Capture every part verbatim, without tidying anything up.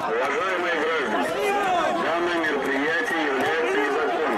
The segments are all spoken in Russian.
Уважаемые граждане, данное мероприятие является незаконным.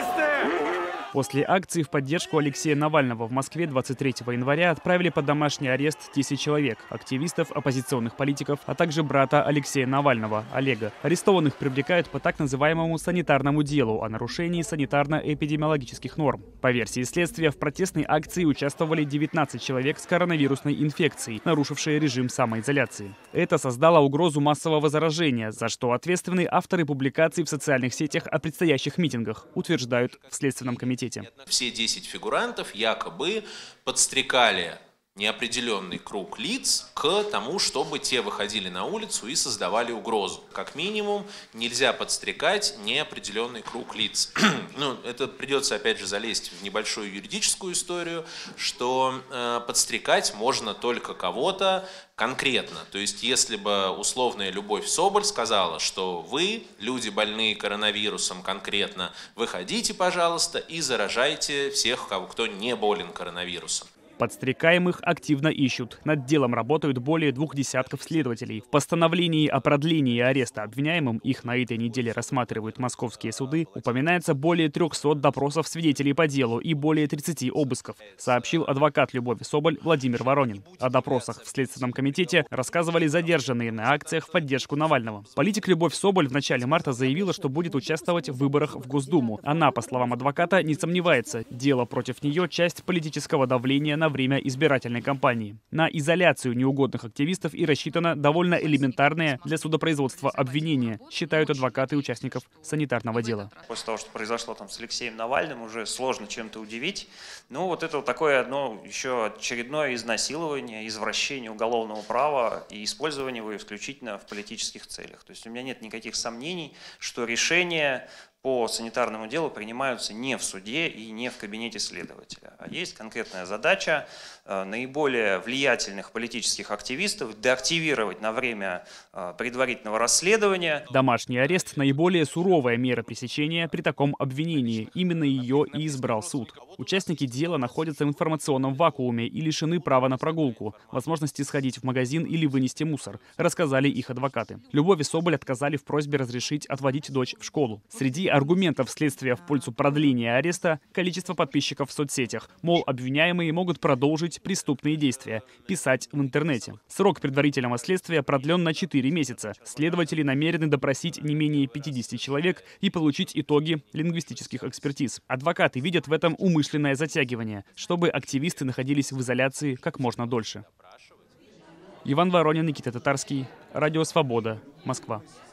После акции в поддержку Алексея Навального в Москве двадцать третьего января отправили под домашний арест десять человек, активистов, оппозиционных политиков, а также брата Алексея Навального, Олега. Арестованных привлекают по так называемому санитарному делу о нарушении санитарно-эпидемиологических норм. По версии следствия, в протестной акции участвовали девятнадцать человек с коронавирусной инфекцией, нарушившие режим самоизоляции. Это создало угрозу массового заражения, за что ответственны авторы публикаций в социальных сетях о предстоящих митингах, утверждают в Следственном комитете. Все десять фигурантов якобы подстрекали неопределенный круг лиц к тому, чтобы те выходили на улицу и создавали угрозу. Как минимум, нельзя подстрекать неопределенный круг лиц. Ну, это придется, опять же, залезть в небольшую юридическую историю, что э, подстрекать можно только кого-то конкретно. То есть, если бы условная Любовь Соболь сказала, что вы, люди, больные коронавирусом конкретно, выходите, пожалуйста, и заражайте всех, кто не болен коронавирусом. Подстрекаемых активно ищут. Над делом работают более двух десятков следователей. В постановлении о продлении ареста обвиняемым, их на этой неделе рассматривают московские суды, упоминается более трёхсот допросов свидетелей по делу и более тридцати обысков, сообщил адвокат Любови Соболь Владимир Воронин. О допросах в Следственном комитете рассказывали задержанные на акциях в поддержку Навального. Политик Любовь Соболь в начале марта заявила, что будет участвовать в выборах в Госдуму. Она, по словам адвоката, не сомневается, дело против нее – часть политического давления на время избирательной кампании. На изоляцию неугодных активистов и рассчитано довольно элементарное для судопроизводства обвинение, считают адвокаты участников санитарного дела. После того, что произошло там с Алексеем Навальным, уже сложно чем-то удивить. Ну, вот это вот такое одно еще очередное изнасилование, извращение уголовного права и использование его исключительно в политических целях. То есть у меня нет никаких сомнений, что решение по санитарному делу принимаются не в суде и не в кабинете следователя. А есть конкретная задача э, наиболее влиятельных политических активистов деактивировать на время э, предварительного расследования. Домашний арест – наиболее суровая мера пресечения при таком обвинении. Именно ее и избрал суд. Участники дела находятся в информационном вакууме и лишены права на прогулку, возможности сходить в магазин или вынести мусор, рассказали их адвокаты. Любови Соболь отказали в просьбе разрешить отводить дочь в школу. Среди аргументов следствия в пользу продления ареста – количество подписчиков в соцсетях. Мол, обвиняемые могут продолжить преступные действия, писать в интернете. Срок предварительного следствия продлен на четыре месяца. Следователи намерены допросить не менее пятидесяти человек и получить итоги лингвистических экспертиз. Адвокаты видят в этом умышленное затягивание, чтобы активисты находились в изоляции как можно дольше. Иван Воронин, Никита Татарский, Радио Свобода, Москва.